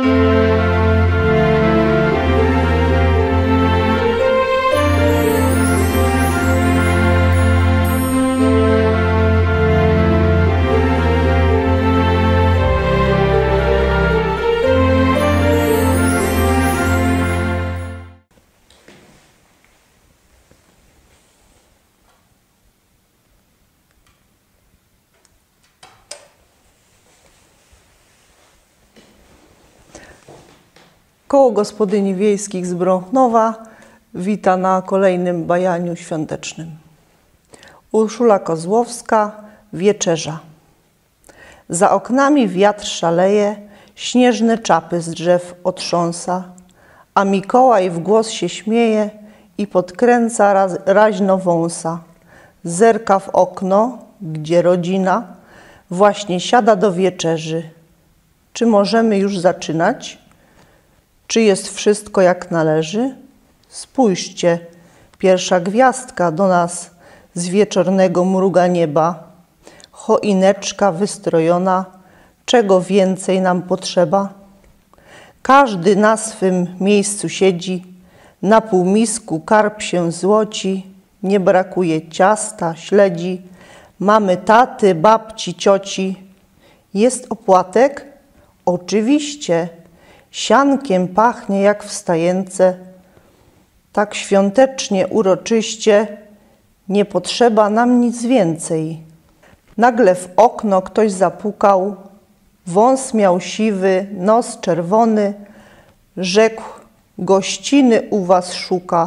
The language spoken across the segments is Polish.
Koło Gospodyni Wiejskich z Brochnowa wita na kolejnym bajaniu świątecznym. Urszula Kozłowska, Wieczerza. Za oknami wiatr szaleje, śnieżne czapy z drzew otrząsa, a Mikołaj w głos się śmieje i podkręca raźno wąsa. Zerka w okno, gdzie rodzina właśnie siada do wieczerzy. Czy możemy już zaczynać? Czy jest wszystko jak należy? Spójrzcie, pierwsza gwiazdka do nas z wieczornego mruga nieba. Choineczka wystrojona, czego więcej nam potrzeba? Każdy na swym miejscu siedzi, na półmisku karp się złoci, nie brakuje ciasta, śledzi, mamy taty, babci, cioci. Jest opłatek? Oczywiście. Siankiem pachnie jak w stajence, tak świątecznie, uroczyście, nie potrzeba nam nic więcej. Nagle w okno ktoś zapukał, wąs miał siwy, nos czerwony, rzekł: gościny u was szuka.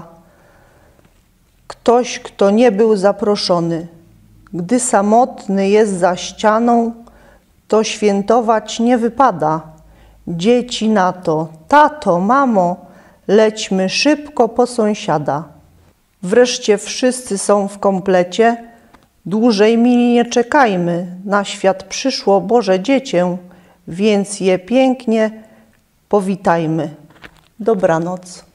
Ktoś, kto nie był zaproszony. Gdy samotny jest za ścianą, to świętować nie wypada. Dzieci na to: tato, mamo, lećmy szybko po sąsiada. Wreszcie wszyscy są w komplecie, dłużej mili nie czekajmy. Na świat przyszło Boże dziecię, więc je pięknie powitajmy. Dobranoc.